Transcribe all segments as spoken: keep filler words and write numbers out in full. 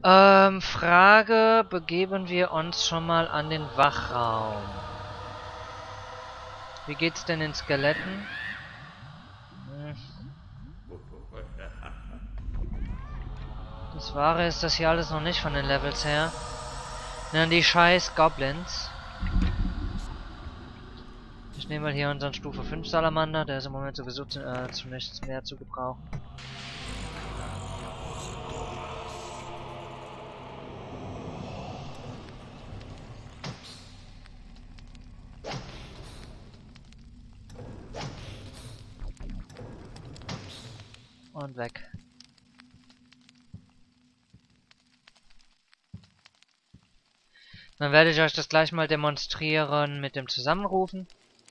Ähm, Frage, begeben wir uns schon mal an den Wachraum. Wie geht's denn den Skeletten? Hm. Das Wahre ist das hier alles noch nicht von den Levels her. Na, die scheiß Goblins. Ich nehme mal hier unseren Stufe fünf Salamander, der ist im Moment sowieso zu, äh, zu nichts mehr zu gebrauchen. Und weg. Dann werde ich euch das gleich mal demonstrieren mit dem Zusammenrufen.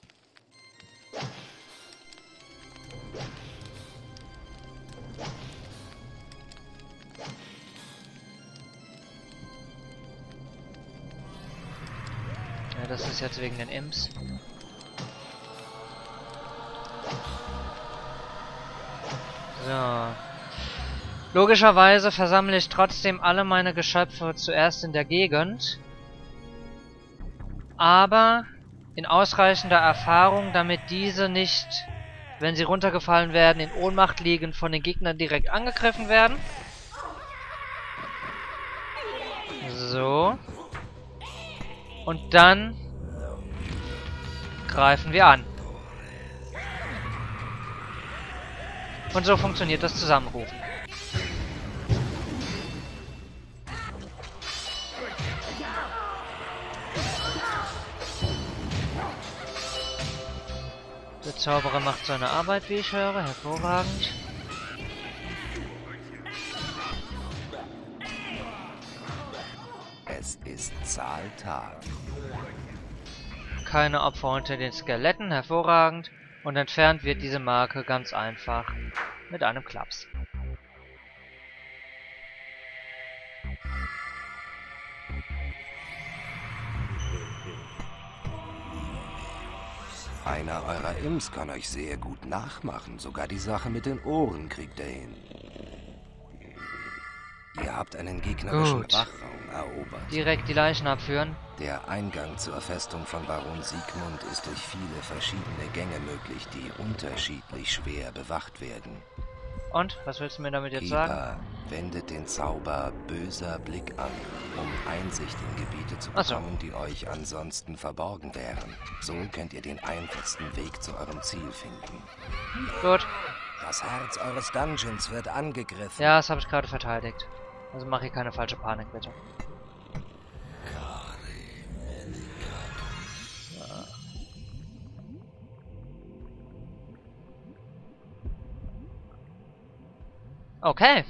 Ja, das ist jetzt wegen den Imps. So. Logischerweise versammle ich trotzdem alle meine Geschöpfe zuerst in der Gegend. Aber in ausreichender Erfahrung, damit diese nicht, wenn sie runtergefallen werden, in Ohnmacht liegen, von den Gegnern direkt angegriffen werden. So. Und dann greifen wir an. Und so funktioniert das Zusammenrufen. Der Zauberer macht seine Arbeit, wie ich höre. Hervorragend. Es ist Zahltag. Keine Opfer unter den Skeletten. Hervorragend. Und entfernt wird diese Marke ganz einfach mit einem Klaps. Einer eurer Imps kann euch sehr gut nachmachen. Sogar die Sache mit den Ohren kriegt er hin. Ihr habt einen gegnerischen Gut. Wachraum erobert. Direkt die Leichen abführen. Der Eingang zur Festung von Baron Siegmund ist durch viele verschiedene Gänge möglich, die unterschiedlich schwer bewacht werden. Und? Was willst du mir damit jetzt sagen? Keeper wendet den Zauber Böser Blick an, um Einsicht in Gebiete zu Ach so. bekommen, die euch ansonsten verborgen wären. So könnt ihr den einfachsten Weg zu eurem Ziel finden. Gut. Das Herz eures Dungeons wird angegriffen. Ja, das habe ich gerade verteidigt. Also mache ich keine falsche Panik, bitte. Okay.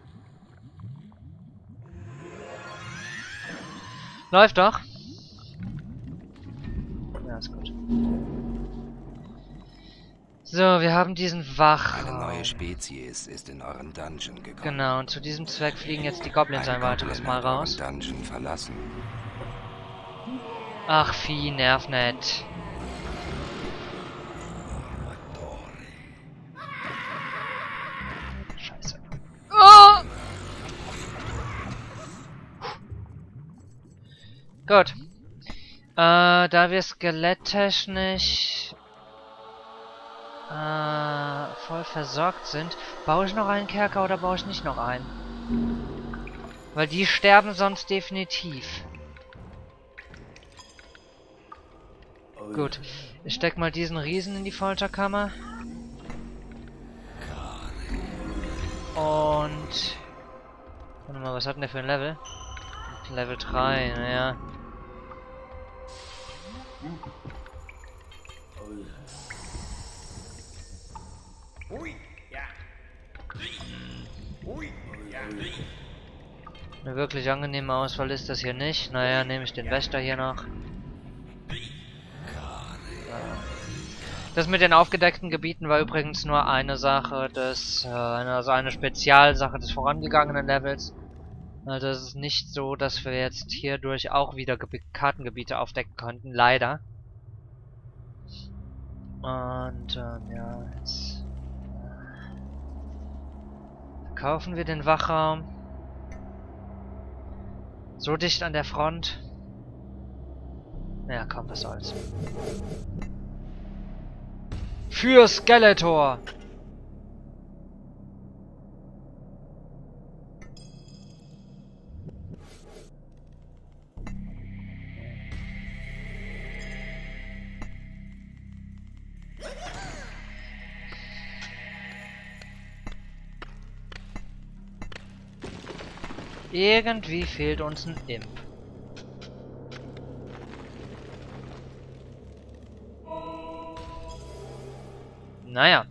Läuft doch. Ja, ist gut. So, wir haben diesen Wach. Eine neue Spezies ist in euren Dungeon gekommen. Genau, und zu diesem Zweck fliegen jetzt die Goblins ein weiteres Mal raus. Dungeon verlassen. Ach, Vieh, nerv nicht. Scheiße. Oh! Gut. Äh, da wir skeletttechnisch äh, voll versorgt sind, baue ich noch einen Kerker oder baue ich nicht noch einen? Weil die sterben sonst definitiv. Gut. Ich steck mal diesen Riesen in die Folterkammer. Und... Warte mal, was hat denn der für ein Level? Level drei, naja. Eine wirklich angenehme Auswahl ist das hier nicht. Naja, nehme ich den Wächter hier noch. Das mit den aufgedeckten Gebieten war übrigens nur eine Sache des, äh, also eine Spezialsache des vorangegangenen Levels. Also es ist nicht so, dass wir jetzt hierdurch auch wieder Ge Kartengebiete aufdecken konnten, leider. Und ähm, ja, jetzt äh, verkaufen wir den Wachraum. So dicht an der Front. Ja, komm, was soll's. Für Skeletor! Irgendwie fehlt uns ein Imp. Naja.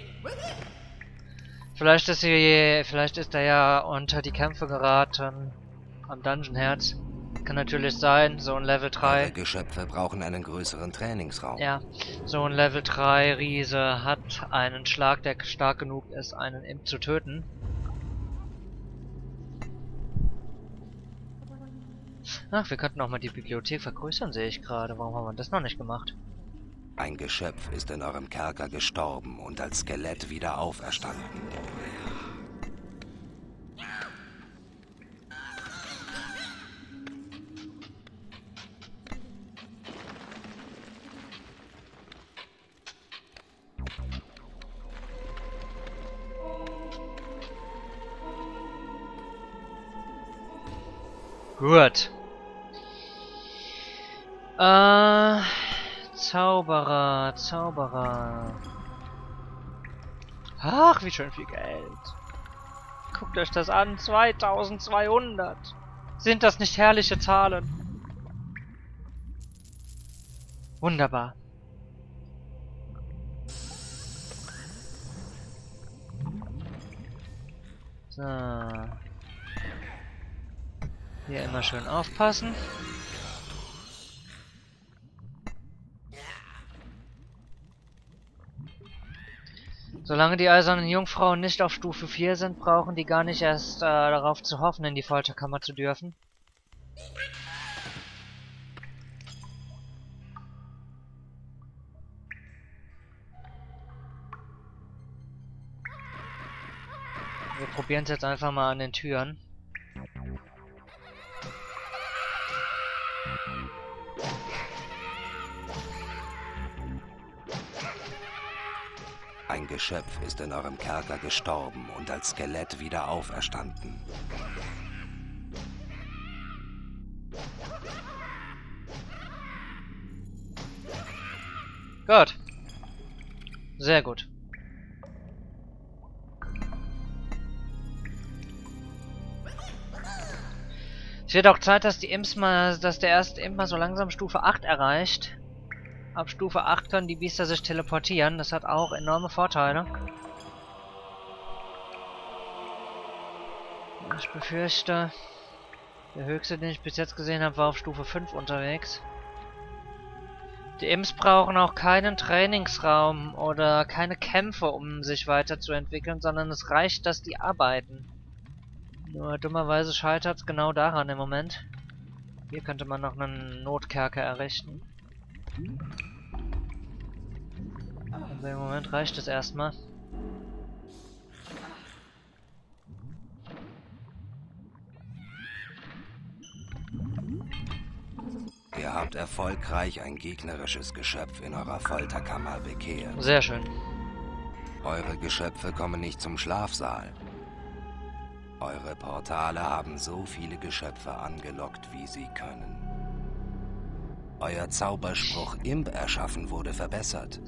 Vielleicht ist sie, vielleicht ist er ja unter die Kämpfe geraten am Dungeon Herz. Kann natürlich sein, so ein Level drei. Eure Geschöpfe brauchen einen größeren Trainingsraum. Ja, so ein Level drei Riese hat einen Schlag, der stark genug ist, einen Imp zu töten. Ach, wir könnten auch mal die Bibliothek vergrößern, sehe ich gerade. Warum haben wir das noch nicht gemacht? Ein Geschöpf ist in eurem Kerker gestorben und als Skelett wieder auferstanden. Gut. Äh, Zauberer, Zauberer. Ach, wie schön viel Geld. Guckt euch das an, zweitausendzweihundert. Sind das nicht herrliche Zahlen? Wunderbar. So. Hier immer schön aufpassen. Solange die eisernen Jungfrauen nicht auf Stufe vier sind, brauchen die gar nicht erst äh, darauf zu hoffen, in die Folterkammer zu dürfen. Wir probieren es jetzt einfach mal an den Türen. Ein Geschöpf ist in eurem Kerker gestorben und als Skelett wieder auferstanden. Gut. Sehr gut. Es wird auch Zeit, dass die Imps mal, dass der erste Imp mal so langsam Stufe acht erreicht. Ab Stufe acht können die Biester sich teleportieren. Das hat auch enorme Vorteile. Ich befürchte, der höchste, den ich bis jetzt gesehen habe, war auf Stufe fünf unterwegs. Die Imps brauchen auch keinen Trainingsraum oder keine Kämpfe, um sich weiterzuentwickeln, sondern es reicht, dass die arbeiten. Nur dummerweise scheitert es genau daran im Moment. Hier könnte man noch einen Notkerker errichten. Aber im Moment reicht es erstmal. Ihr habt erfolgreich ein gegnerisches Geschöpf in eurer Folterkammer bekehrt. Sehr schön. Eure Geschöpfe kommen nicht zum Schlafsaal. Eure Portale haben so viele Geschöpfe angelockt, wie sie können. Euer Zauberspruch Imp erschaffen wurde verbessert.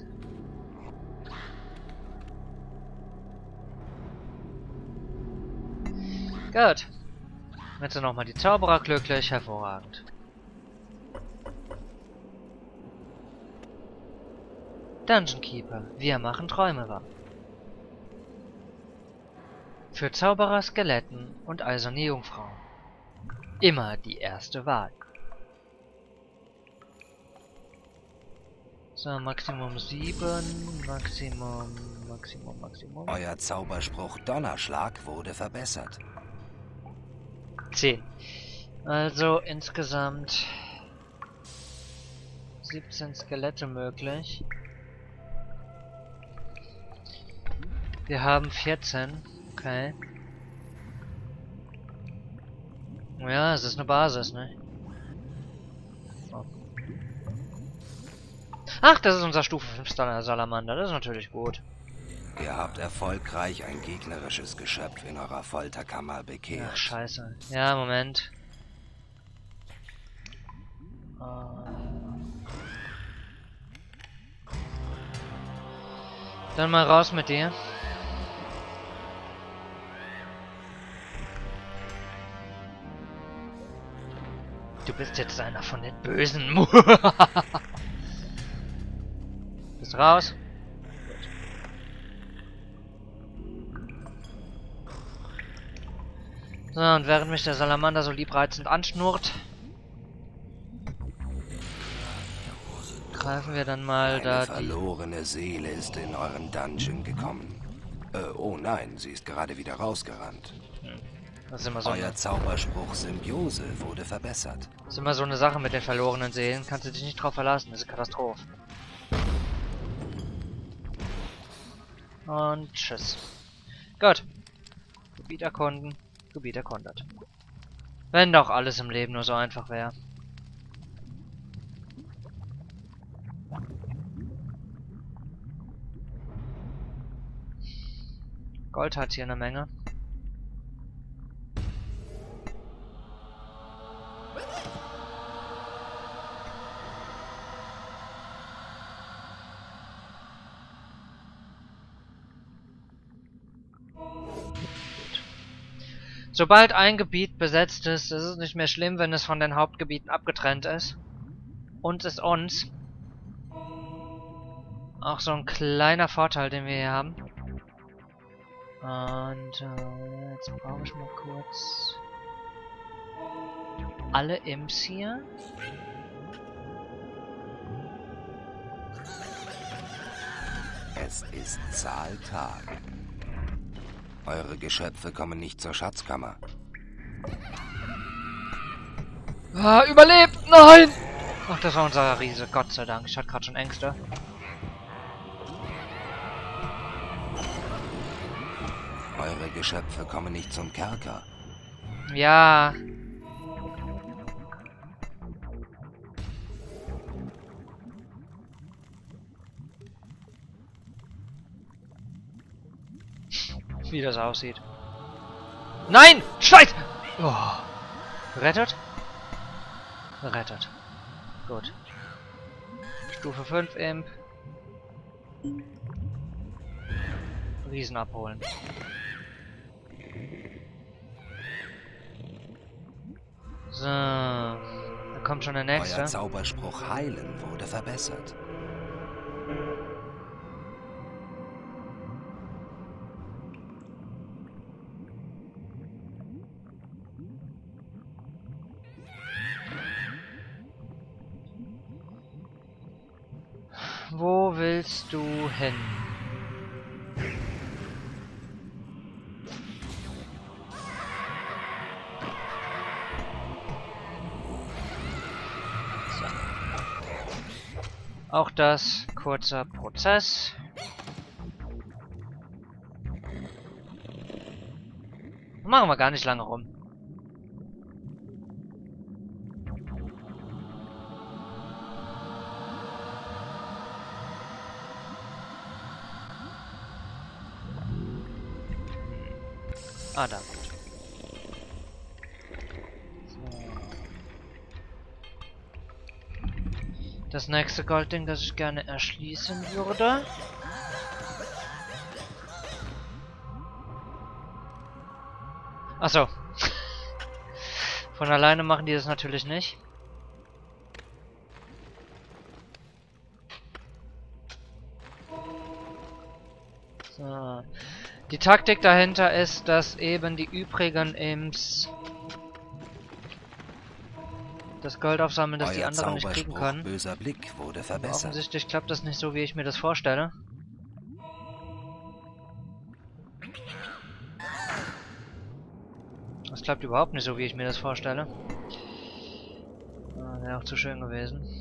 Gut. Jetzt sind nochmal die Zauberer glücklich. Hervorragend. Dungeon Keeper. Wir machen Träume wahr. Für Zauberer, Skeletten und eiserne Jungfrauen. Immer die erste Wahl. So, Maximum sieben, Maximum, Maximum, Maximum. Euer Zauberspruch Donnerschlag wurde verbessert. zehn. Also insgesamt siebzehn Skelette möglich. Wir haben vierzehn. Okay. Ja, es ist eine Basis, ne? Oh. Ach, das ist unser Stufe fünf Salamander. Das ist natürlich gut. Ihr habt erfolgreich ein gegnerisches Geschöpf in eurer Folterkammer bekehrt. Ach, scheiße. Ja, Moment. Uh. Dann mal raus mit dir. Du bist jetzt einer von den Bösen. Bist raus? So, und während mich der Salamander so liebreizend anschnurrt, greifen wir dann mal Eine da verlorene die Seele ist in euren Dungeon gekommen. Äh, oh nein, sie ist gerade wieder rausgerannt. Hm. Das ist immer so Euer eine, Zauberspruch Symbiose wurde verbessert. das ist immer so eine Sache mit den verlorenen Seelen. Kannst du dich nicht drauf verlassen, das ist eine Katastrophe. Und tschüss. Gut. Gebiet erkunden. Gebiet erkundet. Wenn doch alles im Leben nur so einfach wäre. Gold hat hier eine Menge. Sobald ein Gebiet besetzt ist, ist es nicht mehr schlimm, wenn es von den Hauptgebieten abgetrennt ist. Und ist uns auch so ein kleiner Vorteil, den wir hier haben. Und äh, jetzt brauche ich mal kurz alle Imps hier. Es ist Zahltag. Eure Geschöpfe kommen nicht zur Schatzkammer. Ah, überlebt! Nein! Ach, das war unser Riese. Gott sei Dank. Ich hatte gerade schon Ängste. Eure Geschöpfe kommen nicht zum Kerker. Ja. Wie das aussieht. Nein! Scheiße! Oh. Rettet? Rettet. Gut. Stufe fünf Imp. Riesen abholen. So. Da kommt schon der nächste. Euer Zauberspruch Heilen wurde verbessert. Wo willst du hin? So. Auch das kurzer Prozess. Machen wir gar nicht lange rum. Ah, da. So. Das nächste Goldding, das ich gerne erschließen würde. Achso. Von alleine machen die das natürlich nicht. So. Die Taktik dahinter ist, dass eben die übrigen Imps das Gold aufsammeln, das die anderen nicht kriegen können. Böser Blick wurde verbessert. Offensichtlich klappt das nicht so, wie ich mir das vorstelle. Das klappt überhaupt nicht so, wie ich mir das vorstelle. Ah, wäre auch zu schön gewesen.